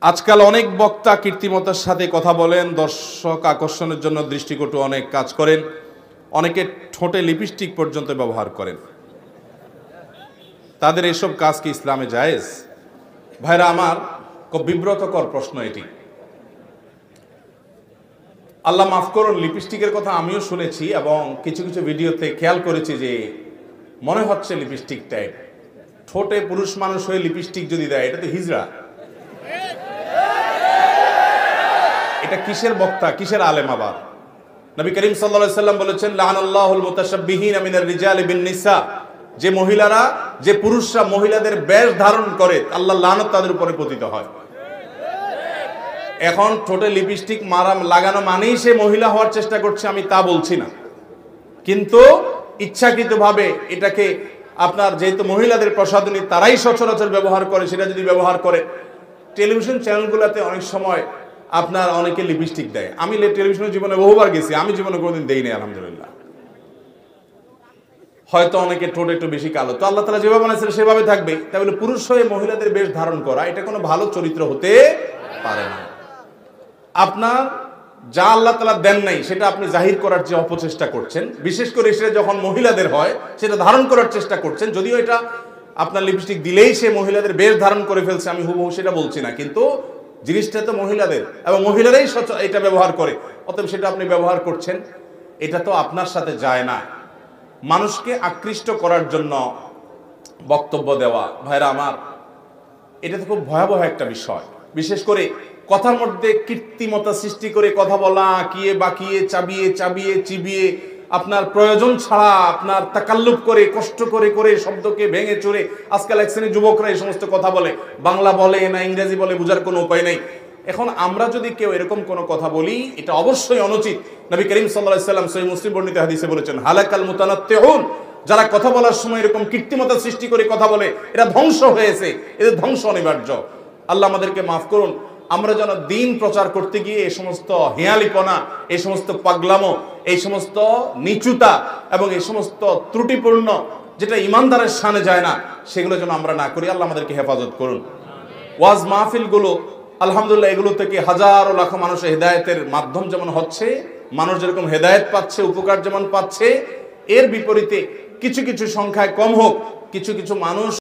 আজকাল অনেক বক্তা কীর্তিমতার সাথে কথা বলেন, দর্শক আকর্ষণের জন্য দৃষ্টিকটু অনেক কাজ করেন, অনেকে ঠোঁটে লিপস্টিক পর্যন্ত ব্যবহার করেন। তাদের এসব কাজ কি ইসলামে জায়েজ? ভাইরা আমার, খুব বিব্রতকর প্রশ্ন এটি। আল্লাহ মাফ করুন, লিপস্টিকের কথা আমিও শুনেছি এবং কিছু কিছু ভিডিওতে খেয়াল করেছি যে মনে হচ্ছে লিপস্টিক টাইপ। ঠোঁটে পুরুষ মানুষ হয়ে লিপস্টিক যদি দেয়, এটা তো হিজড়া। এটা কিসের বক্তা, কিসের আলেম? আবার নবী করিম সাল্লাল্লাহু আলাইহি সাল্লাম বলেছেন, লানাল্লাহুল মুতাশাব্বিহিনা মিনার রিজালি বিন নিসা, যে মহিলারা, যে পুরুষরা মহিলাদের বেশ ধারণ করে, আল্লাহর লানত তাদের উপরে পতিত হয়। এখন ঠোঁটে লিপস্টিক লাগানো মানেই সে মহিলা হওয়ার চেষ্টা করছে, আমি তা বলছি না, কিন্তু ইচ্ছাকৃতভাবে এটাকে আপনার, যেহেতু মহিলাদের প্রসাধনী তারাই সচরাচর ব্যবহার করে, সেটা যদি ব্যবহার করে, টেলিভিশন চ্যানেলগুলোতে অনেক সময় আপনার অনেকে লিপস্টিক দেয়। আমি টেলিভিশনের জীবনে বহুবার গেছি, আমি জীবনে কোনোদিন দেই নাই আলহামদুলিল্লাহ। হয়তো অনেকে ঠোঁট একটু বেশি কালো, তো আল্লাহ তাআলা যেভাবে বানাইছেন সেভাবে থাকবে। তাই বলে পুরুষ হয়ে মহিলাদের বেশ ধারণ করা, এটা কোনো ভালো চরিত্র হতে পারে না। আপনার যা আল্লাহ তাআলা দেন নাই সেটা আপনি জাহির করার যে অপচেষ্টা করছেন, বিশেষ করে সেটা যখন মহিলাদের হয়, সেটা ধারণ করার চেষ্টা করছেন। যদিও এটা আপনার লিপস্টিক দিলেই সে মহিলাদের বেশ ধারণ করে ফেলছে, আমি হুবহু সেটা বলছি না, কিন্তু জিনিসটা তো মহিলাদের এবং মহিলারাই এটা ব্যবহার করে, অতএব সেটা আপনি ব্যবহার করছেন, এটা তো আপনার সাথে যায় না। মানুষকে আকৃষ্ট করার জন্য বক্তব্য দেওয়া, ভাইরা আমার, এটা তো খুব ভয়াবহ একটা বিষয়। বিশেষ করে কথার মধ্যে কৃত্রিমতা সৃষ্টি করে কথা বলা, কিয়ে বাকিয়ে চাবিয়ে চাবিয়ে চিবিয়ে, আপনার প্রয়োজন ছাড়া আপনার তাকাল্লুপ করে, কষ্ট করে করে শব্দকে ভেঙে চুরে, আজকাল এক শ্রেণীর যুবকরা এই সমস্ত কথা বলে, বাংলা বলে না ইংরেজি বলে, বোঝার কোনো উপায় নেই। এখন আমরা যদি কেউ এরকম কোনো কথা বলি, এটা অবশ্যই অনুচিত। নবী করিম সাল্লাল্লাহু আলাইহি সাল্লাম সহিহ মুসলিম বর্ণিত হাদিসে বলেছেন, হালাকাল মুতানাত্তিউন, যারা কথা বলার সময় এরকম কৃত্রিমতা সৃষ্টি করে কথা বলে, এরা ধ্বংস হয়েছে, এদের ধ্বংস অনিবার্য। আল্লাহ আমাদেরকে মাফ করুন। আমরা যেন দিন প্রচার করতে গিয়ে এই সমস্ত হেয়ালিপনা, এই সমস্ত পাগলামো, এই সমস্ত নিচুতা এবং এই সমস্ত ত্রুটিপূর্ণ, যেটা ইমানদারের শানে যায় না, সেগুলো যেন আমরা না করি। আল্লাহ আমাদেরকে হেফাজত করুন। ওয়াজ মাহফিলগুলো আলহামদুলিল্লাহ, এগুলো থেকে হাজারো লাখো মানুষের হেদায়েতের মাধ্যম যেমন হচ্ছে, মানুষ যেরকম হেদায়েত পাচ্ছে, উপকার যেমন পাচ্ছে, এর বিপরীতে কিছু কিছু সংখ্যায় কম হোক, কিছু কিছু মানুষ